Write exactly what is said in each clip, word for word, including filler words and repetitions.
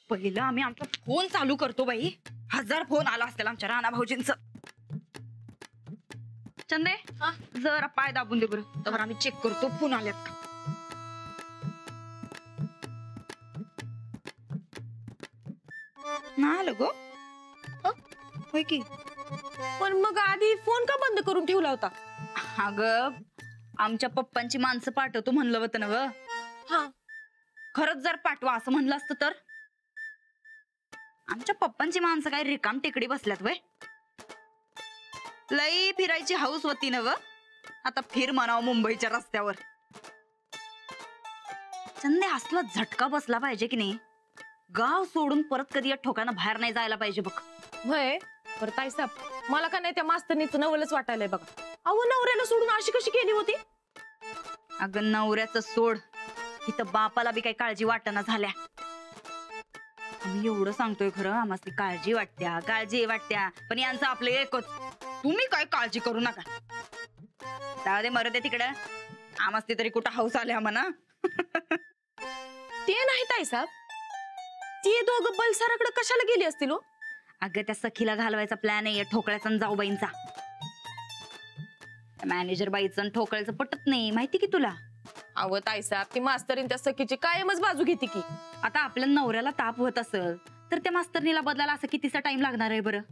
पहिलं आम्ही आमचा फोन चालू करतो बाई. हजार फोन आला असतील आमच्या राणा भाऊजींचं. चंदे जरा पाय दाबून दे बरं, तर आम्ही चेक करतो फोन आल्यात का. ना आलं गो होय की. पण मग आधी फोन का बंद करून ठेवला होता? अगं आमच्या पप्पांची माणसं पाठवतो म्हणलं होतं ना व. हा खरंच जर पाठवा असं म्हणलं असतं तर. आमच्या पप्पांची माणसं काय रिकाम टेकडी बसल्यात वय. लई फिरायची हाऊस होती ना व. आता फिर म्हणावं मुंबईच्या रस्त्यावर. चंदे असला झटका बसला पाहिजे की नाही. गाव सोडून परत कधी या ठोकानं बाहेर नाही जायला पाहिजे बघ. वय बरं ताईसाहेब, मला का नाही त्या मास्तरनीचं नवलच वाटायलंय बघा. अहो नवऱ्याला सोडून अशी कशी केली होती? अगं नवऱ्याचं सोड, इथं बापाला बी काही काळजी वाटना झाल्या. आम्ही एवढं सांगतोय खरं, आम्हाला काळजी वाटत्या काळजी वाटत्या पण यांचं आपलं एकच, तुम्ही काय काळजी करू नका. जाऊ दे मरू दे तिकडं. आमस्ती तरी कुठं हौस आल्या म्हणा. ते नाही ताईसाहेब, ती दोघं बलसाराकडे कशाला गेली असतील हो? अगं त्या सखीला घालवायचा प्लॅन आहे ठोकळ्याचा आणि जाऊबाईंचा. मॅनेजर बाईचं ठोकळ्याचं पटत नाही माहिती की तुला. अहो ताईसाहेब, ती मास्तरीन त्या सखीची कायमच बाजू घेते की. आता आपल्या नवऱ्याला ताप होत असेल तर त्या मास्तरनीला बदलायला असं कितीचा टाइम लागणार आहे बरं.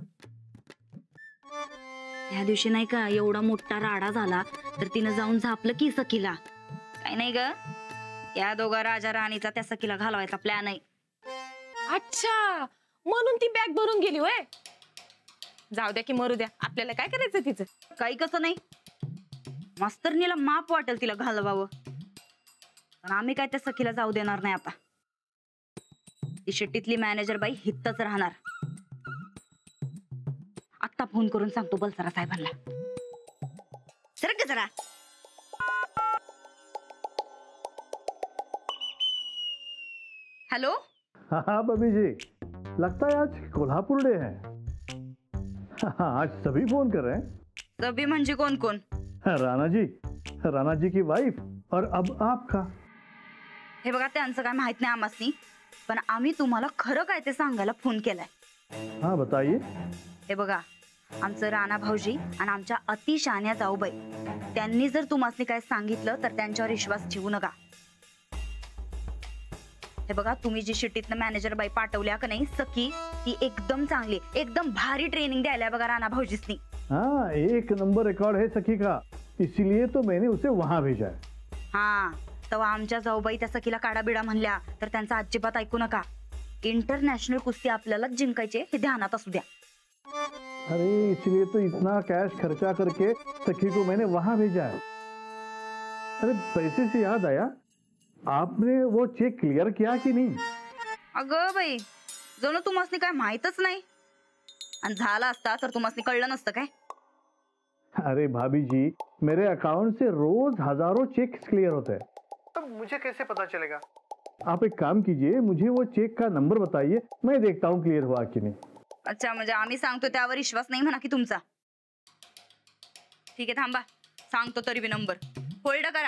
त्या दिवशी नाही का एवढा मोठा राडा झाला तर तिनं जाऊन झापलं की सखीला. काय नाही ग, या दोघा राजा राणीचा त्या सखीला घालवायचा प्लॅन आहे. अच्छा, म्हणून ती बॅग भरून गेली होय. जाऊ द्या की मरू द्या, आपल्याला काय करायचं तिचं. काही कसं नाही, मास्तरनीला माप वाटेल तिला घालवावं, पण आम्ही काय त्या सखीला जाऊ देणार नाही. आता ती शिट्टीतली मॅनेजर बाई हितच राहणार. आता फोन करून सांगतो बलसरा साहेबांना. सरक जरा. हेलो. हाँ बबी जी, लगता है आज कोल्हापुर डे है. हाँ, आज सभी फोन कर रहे हैं. सभी म्हणजे कोण कोण? राणा जी, राणा जी की वाइफ और अब आपका. हे बघा त्यांचं काय माहित नाही आम्हासनी, पण आम्ही तुम्हाला खरं काय ते सांगायला फोन केलाय. हाँ बताइए. हे बघा आमचं राणा भाऊजी आणि आमच्या अतिशहाण्या जाऊबाई, त्यांनी जर तुम्हाला काय सांगितलं तर त्यांच्यावर विश्वास ठेवू नका. हे बघा तुम्ही जी शिट्टीतनं मॅनेजर बाई पाठवल्या का नाही सखी, ती एकदम चांगली एकदम भारी ट्रेनिंग द्यायला बघा राणा भाऊजीसनी. हाँ, एक नंबर रिकॉर्ड है सखी का, इसीलिए तो मैंने उसे वहां भेजा है. हा, तेव्हा आमच्या जाऊबाई त्या सखीला काढा बिडा म्हणल्या तर त्यांचा अजिबात ऐकू नका. इंटरनॅशनल कुस्ती आपल्याला जिंकायचे हे ध्यानात असू द्या. अरे इसलिए तो इतना कैश खर्चा करके सखी को मैंने वहां भेजा है. अरे पैसे से याद आया, आपने वो चेक क्लियर किया कि नहीं? अगं बाई, जणू तुम्हाला काय माहितच नाही, आणि झाला असता तर तुम्हाला कळलं नसतं काय. अरे भाभी जी, मेरे अकाउंट से रोज हजारों चेक क्लियर होते हैं. अब मुझे कैसे पता चलेगा? आप एक काम कीजिए, मुझे वो चेक का नंबर बताइए, मैं देखता हूँ क्लियर हुआ कि नहीं. अच्छा, म्हणजे आम्ही सांगतो त्यावर विश्वास नाही म्हणा की तुमचा. ठीक आहे थांबा, सांगतो तरी बी नंबर. होल्ड करा.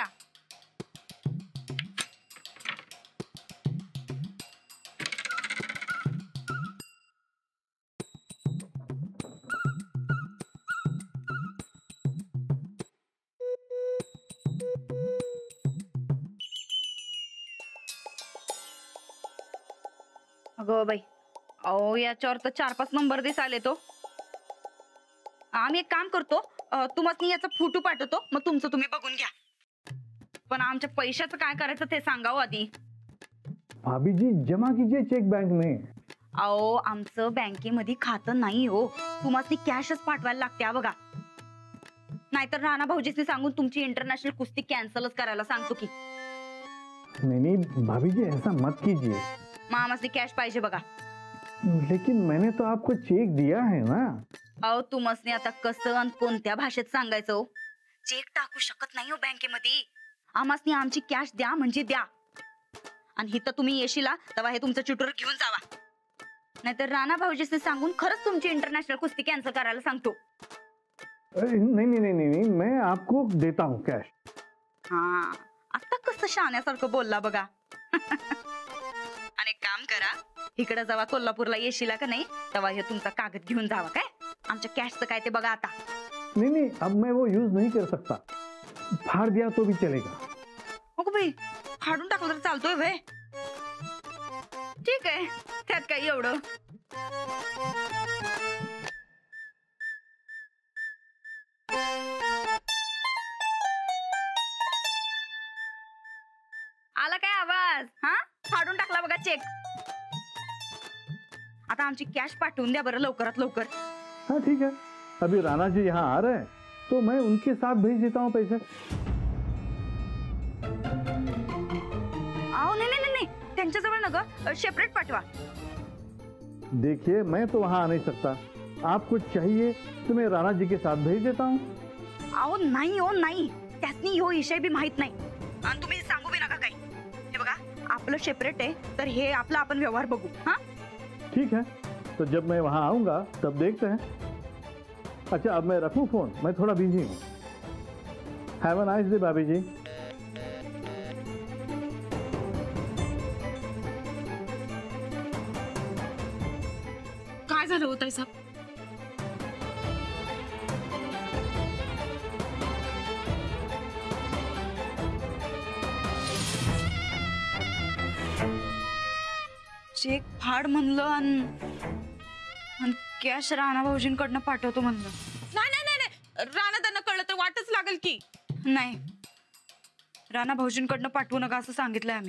अगं बाई, अहो याच्यावर तर चार पाच नंबर दिसाले तो. आम्ही एक काम करतो, तुम्हाला याचा फोटो पाठवतो, मग तुमचं तुम्ही बघून घ्या. पण आमच्या पैशाचं काय करायचं ते सांगावं आधी. भाभी जी जमा कीजिए चेक बैंक में. अहो आमचं बँकेमध्ये खातं नाही हो, तुम्हाला कॅशच पाठवायला लागते बघा. नाहीतर राणा भाऊजीसनी सांगून तुमची इंटरनॅशनल कुस्ती कॅन्सलच करायला सांगतो की. नहीं नहीं भाभी जी ऐसा मत कीजिए. मामासनी कॅश पाहिजे बघा. लेकिन मैंने तो आपको चेक दिया है ना. अहो तुम्हाला आता कसं आणि कोणत्या भाषेत सांगायचं हो? चेक टाकू शकत नाही हो बँकेमध्ये. आम्हासनी आमची कॅश द्या म्हणजे द्या, आणि हिथं तुम्ही येशीला तेव्हा हे तुमचं चिटूर घेऊन जावा, नाहीतर राणा भाऊजीसनी सांगून खरंच तुमची इंटरनॅशनल कुस्ती कॅन्सल करायला सांगतो. नहीं नहीं नहीं नहीं, मैं आपको देता हूँ कैश. हा, आता कसं शाण्यासारखं बोलला बघा. आणि काम करा, इकडे जेव्हा कोल्हापूरला येशीला का नाही तेव्हा हे तुमचा कागद घेऊन जावा काय आमच्या कॅशचं काय ते बघा आता. नहीं नहीं, अब मैं वो यूज नहीं कर सकता. फाड़ दिया तो भी चलेगा. अगो बाई फाडून टाकलं तर चालतोय व्हय. ठीक आहे त्यात काय एवढं. आला काय आवाज? हा फाडून टाकला बघा चेक. आता आमची कॅश पाठवून द्या बरं लवकरात लवकर. हाँ ठीक है, अभी राणा जी यहाँ आ रहे हैं तो मैं उनके साथ भेज देता हूँ पैसे. आओ नहीं नहीं नहीं त्यांच्याजवळ नका सेपरेट पाठवा. देखिए मैं तो वहाँ आ नहीं सकता. आपको चाहिए तो मैं राणा जी के साथ भेज देता हूँ. आओ नाही हो नाही त्यासनी ह्यो विषय बी माहित नाही आणि तुम्ही सांगू बी नका काही. हे बघा आपलं सेपरेट आहे तर हे आपला आपण व्यवहार बघू. हाँ ठीक है, तो जब मैं वहाँ आऊँगा तब देखते हैं. अच्छा अब मैं रखूँ फोन, मैं थोड़ा बिजी हूँ. Have a nice day bhabhi ji. काय झालं होतं साहेब? चेक फाड म्हणलं आणि कॅश राणा भाऊजींकडनं पाठवतो म्हणलं. नाही नाही नाही नाही राणा त्यांना कळलं तर वाटच लागेल की. नाही राणा भाऊजींकडनं पाठवू नका असं सांगितलंय आम्ही.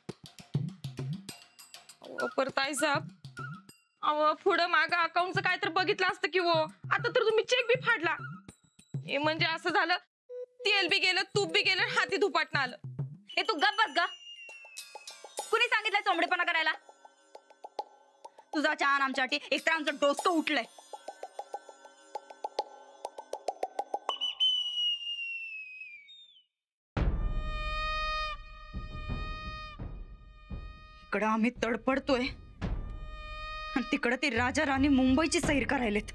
अहो, परताई साहेब अहो पुढं मागं अकाउंटचं काय तर बघितलं असतं की वो. आता तर तुम्ही चेक बी फाडला. हे म्हणजे असं झालं तेल बी गेलं तूप बी गेलं हाती धुपाटणं आलं. हे तू गप बस ग. कुणी सांगितलंय चोंबडेपणा करायला? तुझा छान आमच्यासाठी एक तर आमचं डोसकं उठलंय. इकडं आम्ही तडपडतोय आणि तिकडं ती राजा राणी मुंबईची सैर करायलेत.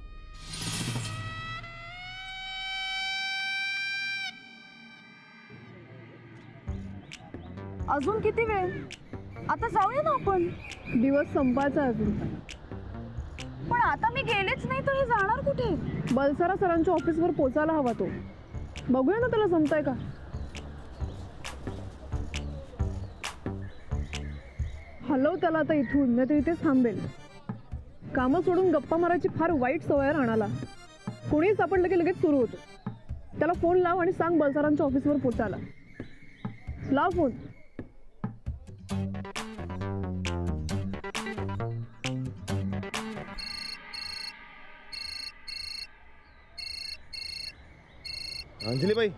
अजून किती वेळ? आता जाऊया ना आपण. दिवस संपायचा अजून. पण आता मी गेलेच नाही तर हे जाणार कुठे? बलसारा सरांच्या ऑफिसवर पोचायला हवा तो. बघूया ना त्याला जमतंय का. हलव त्याला आता इथून, नाही तर इथेच थांबेल. कामं सोडून गप्पा मारायची फार वाईट सवय राणाला. कोणीही सापडलं की लगेच सुरू होतो. त्याला फोन लाव आणि सांग बलसारांच्या ऑफिसवर पोचायला. लाव फोन. अंजलीबाई,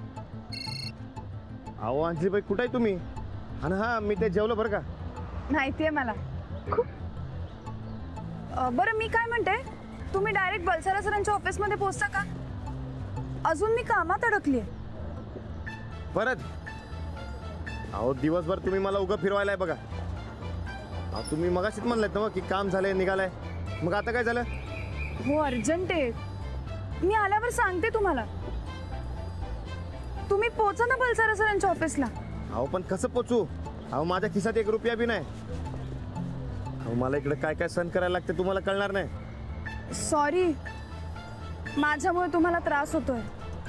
अहो अंजलीबाई कुठे आहे तुम्ही? आणि हा मी ते जेवलो बरं का. माहितीये मला खूप. अ, बरं मी काय म्हणते, तुम्ही डायरेक्ट बलसारा सरांच्या ऑफिसमध्ये पोहोचता का? अजून मी कामात अडकलीये. परत अहो दिवसभर तुम्ही मला उगं फिरवायलाय बघा. अहो तुम्ही मगाशीच म्हणलात ना की काम झालंय निघालाय. मग आता काय झालं? हो अर्जंट आहे. मी आल्यावर सांगते तुम्हाला. तुम्ही पोहोचा ना बलसारा सरांच्या ऑफिसला. अहो पण कसं पोचू? अहो माझ्या खिशात एक रुपया बी नाही. अहो मला इकडे काय काय सहन करायला लागते तुम्हाला कळणार नाही. सॉरी, माझ्यामुळे तुम्हाला त्रास होतोय.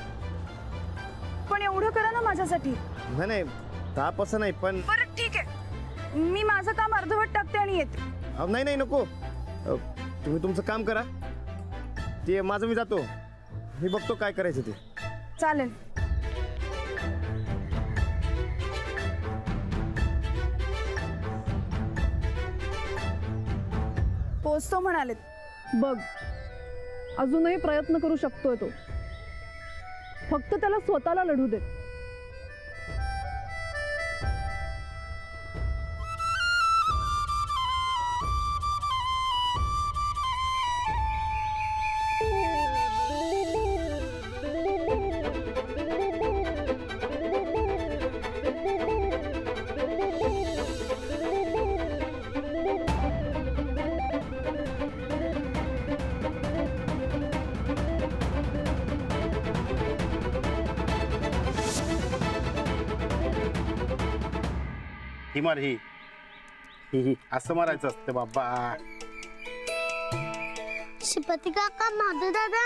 पण एवढं करा ना माझ्यासाठी. नाही नाही ताप असं नाही पण. बरं ठीक आहे, मी माझं काम अर्धवट टाकते आणि येते. अहो नाही नाही नको. अहो, तुम्ही तुमचं काम करा. ते माझं मी जातो. मी बघतो काय करायचं ते. चालेल. पोचतो म्हणालेत. बघ अजूनही प्रयत्न करू शकतोय तो. फक्त त्याला स्वतःला लढू दे. ही मार ही हि हि असं मारायचं असतं बाबा. श्रीपती काका, माधव दादा,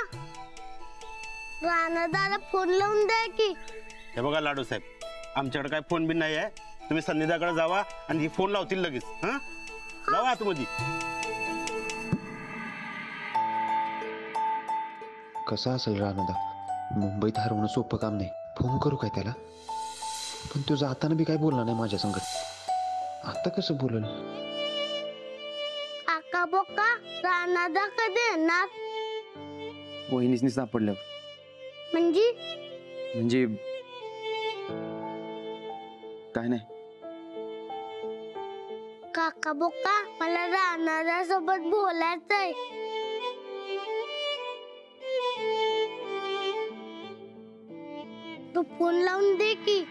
राणा दादा फोन लावून द्या की. हे बघा लाडू साहेब, आमच्याकडे काय फोन बिन नाही आहे. तुम्ही संध्याकाळी जावा आणि ही फोन लावतील लगेच. हा जावा आतमध्ये. कसा असेल राणादा? मुंबईत हरवणं सोपं काम नाही. फोन करू काय त्याला? पण तो जाताना बी काय बोलला नाही माझ्या संगत. आता कसं बोलल? काका बोका, राणा दादा कधी येणार? वहिनीसनी सापडलं म्हणजे म्हणजे काय नाही. काका बोका, मला राणा दादा सोबत बोलायचंय. तू फोन लावून दे की.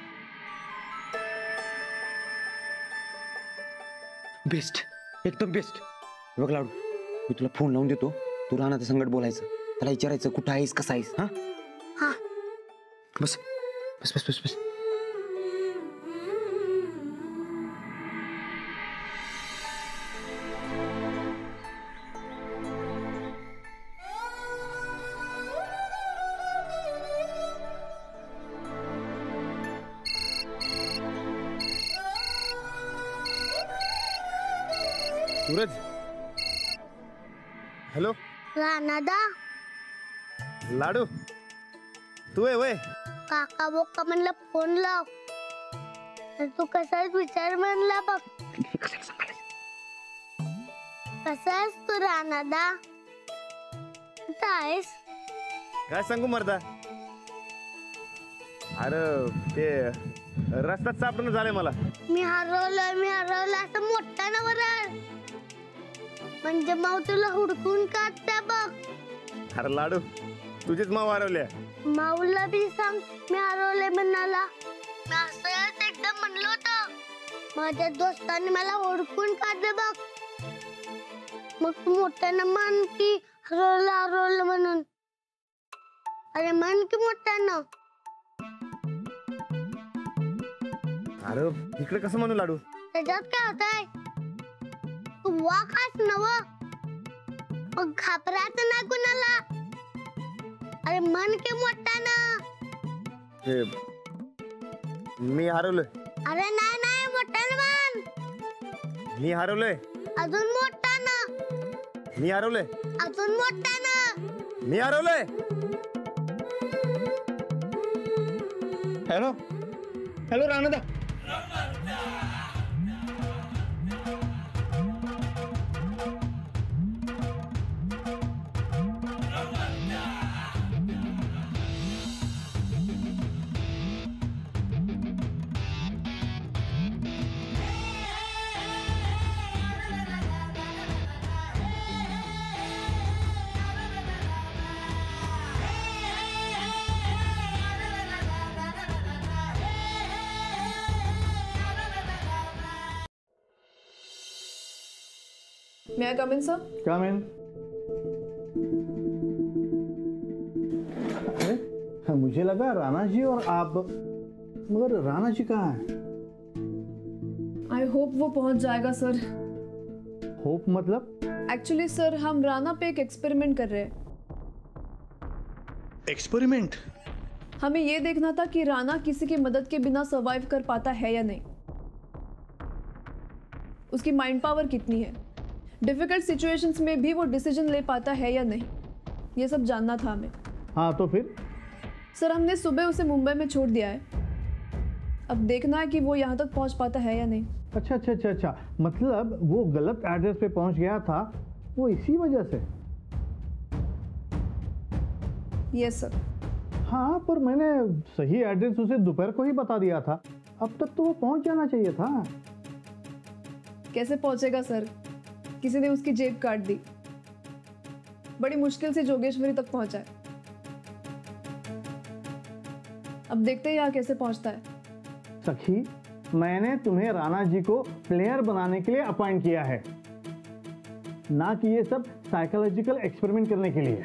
बेस्ट, एकदम बेस्ट. बघ लाडू, मी तुला फोन लावून देतो. तू राहणार संगत बोलायचं, त्याला विचारायचं कुठं आहेस, कसा आहेस. हा हा बस बस बस बस बस. सूरज, हॅलो. राणा दा, लाडू, तू आहे वय? काका बोका म्हणलं फोन लाव. तर तू कसाच विचार म्हणला बघ. कसा आहेस तू राणा दा? कुठं आहेस? काय सांगू मर्दा, अरे ते रस्त्यात सापडणं झालंय मला. मी हरवलं मी हरवलं असं मोठा ना बरं, म्हणजे माऊ तुला हुडकून काढता बघ. अरे लाडू, तुझीच माव हरवल्या. माऊला बी सांग मी हरवले म्हणाला. मी असं एकदम म्हणलो होतं. माझ्या दोस्तांनी मला हुडकून काढलं बघ. मग तू मोठ्यानं म्हण की हरवलं हरवलं म्हणून. अरे म्हण की मोठ्यानं. अरे इकडे कसं म्हणू लाडू? त्याच्यात काय होतंय? तू वाकास नव, मग घाबरायचं नाही कुणाला. अरे मन के मोठ्यानं. हे मी हरवलोय. अरे नाही नाही मोठ्यानं म्हण. मी हरवलोय. अजून मोठ्यानं. मी हरवलोय. अजून मोठ्यानं. मी हरवलोय. Hello hello Ranada. May I come in, sir? Come in. अरे हाँ, मुझे लगा राणा जी और आप, मगर राणा जी कहाँ है? I hope वो पहुंच जाएगा सर. होप मतलब? एक्चुअली सर हम राणा पे एक एक्सपेरिमेंट कर रहे हैं. एक्सपेरिमेंट? हमें ये देखना था कि राणा किसी की मदद के बिना सर्वाइव कर पाता है या नहीं. उसकी माइंड पावर कितनी है, डिफिकल्ट सिचुएशंस में भी वो डिसीजन ले पाता है या नहीं, ये सब जानना था हमें. हाँ तो फिर? सर हमने सुबह उसे मुंबई में छोड़ दिया है. अब देखना है कि वो यहाँ तक पहुँच पाता है या नहीं. अच्छा अच्छा अच्छा अच्छा, मतलब वो गलत एड्रेस पे पहुंच गया था, वो इसी वजह से? Yes sir. हाँ पर मैंने सही एड्रेस उसे दोपहर को ही बता दिया था. अब तक तो वो पहुंच जाना चाहिए था. कैसे पहुंचेगा सर, किसी ने उसकी जेब काट दी. बड़ी मुश्किल से जोगेश्वरी तक पहुंचा है. अब देखते हैं यहाँ कैसे पहुंचता है. सखी, मैंने तुम्हें राणा जी को प्लेयर बनाने के लिए अपॉइंट किया है, ना कि ये सब साइकोलॉजिकल एक्सपेरिमेंट करने के लिए.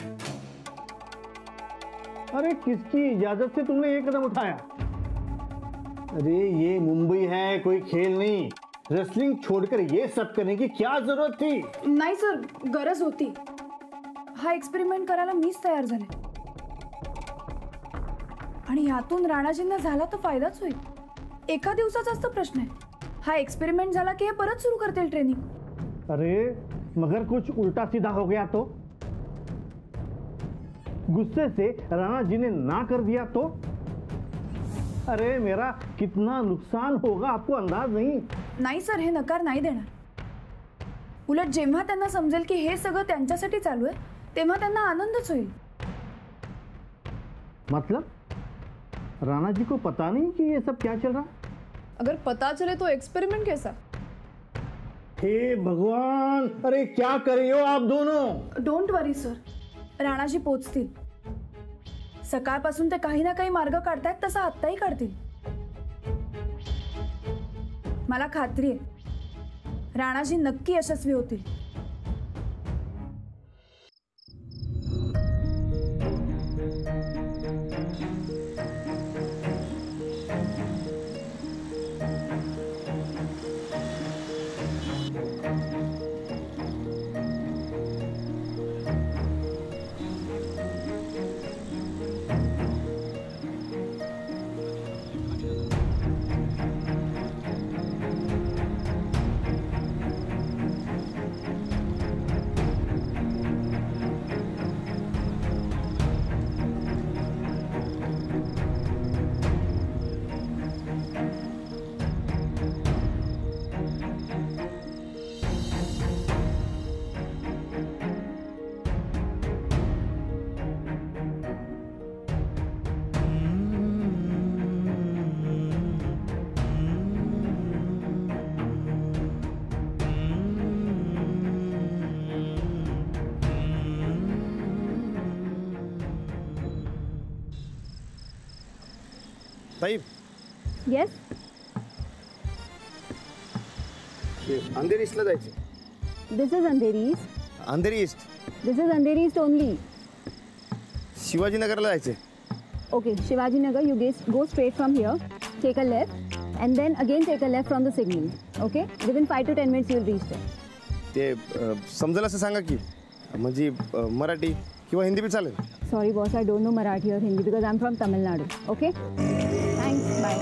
अरे किसकी इजाजत से तुमने ये कदम उठाया? अरे ये मुंबई है, कोई खेल नहीं. रेसलिंग छोड़कर ये सब करने की क्या जरूरत थी? नाही सर, गरज होती. हा एक्सपेरिमेंट करायला मीच तयार झाले आणि यातून राणाजींना झाला तर फायदाच होईल. एका दिवसाचाच तर प्रश्न आहे. हा एक्सपेरिमेंट झाला की हे परत सुरू करतील ट्रेनिंग. अरे मगर कुछ उल्टा सीधा हो गया तो? गुस्से से राणा जी ने ना कर दिया तो? अरे मेरा कितना नुकसान होगा आपको अंदाज नहीं. नाही सर, हे नकार नाही देणार. उलट जेव्हा त्यांना समजेल की हे सगळं त्यांच्यासाठी चालू आहे तेव्हा त्यांना आनंदच होईल. मतलब राणा जी को पता नहीं कि ये सब क्या चल रहा? अगर पता चले तो एक्सपेरिमेंट कैसा? हे भगवान, अरे क्या कर रहे हो आप दोनों? डोंट वरी सर, राणाजी पोचतील. सकाळपासून ते काही ना काही मार्ग काढतायत, तसा आत्ताही काढतील. मला खात्री आहे राणाजी नक्की यशस्वी होतील. ताई, येस, अंधेरी ईस्टला जायचे. This is Andheri east. Andheri east. This is Andheri east only. शिवाजीनगरला जायचे. Okay, Shivajinagar. You get go straight from here, take a left and then again take a left from the signal. Okay, within five to ten minutes you'll reach there. ते समजेल असं सांगा की, म्हणजे मराठी किंवा हिंदी बी चालेल. Sorry boss, I don't know Marathi or Hindi because I'm from Tamil Nadu. Okay, thanks, bye.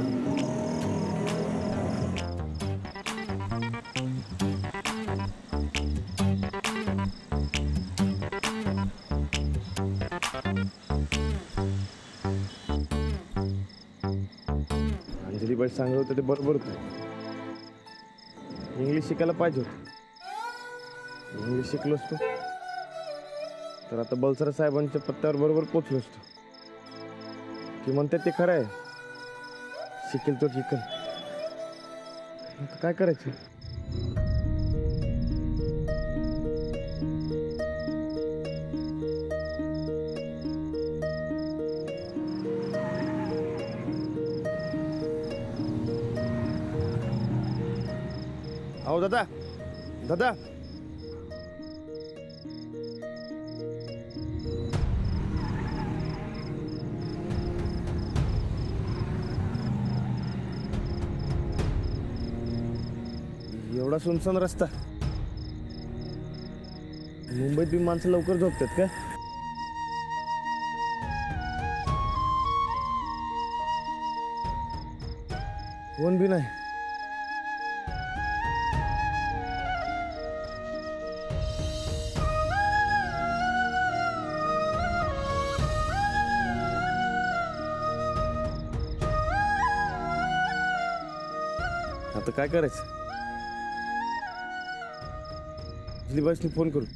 Anjali बाई सांगत होतं ते बरोबर होतं. इंग्लिश शिकायला पाहिजे होतं. इंग्लिश शिकलो असतो तर आता बलसरा साहेबांच्या पत्त्यावर बरोबर पोचलो असतो. की म्हणतात ते खरं आहे, शिकेल तो शिकेल. आता काय करायचं? अहो दादा, दादा, एवढा सुनसान रस्ता, मुंबईत बी माणसं लवकर झोपतात का? कोण बी नाही. आता काय करायचं? दिलीबाईसनी फोन करू.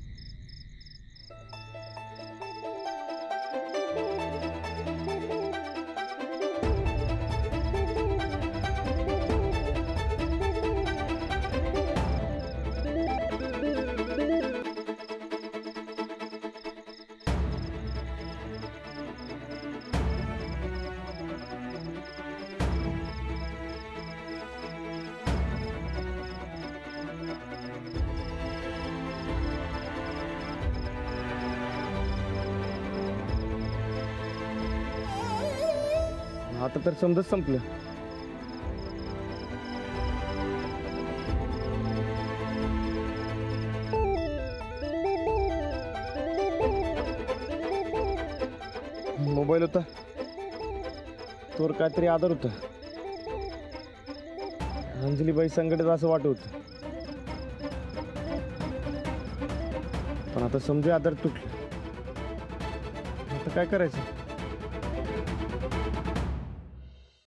आता तर समजच संपलं. मोबाईल होता तोवर काहीतरी आदर होता. अंजलीबाई संकटात असं वाटत होतं. पण आता समजे आदर तुटलं. आता काय करायचं?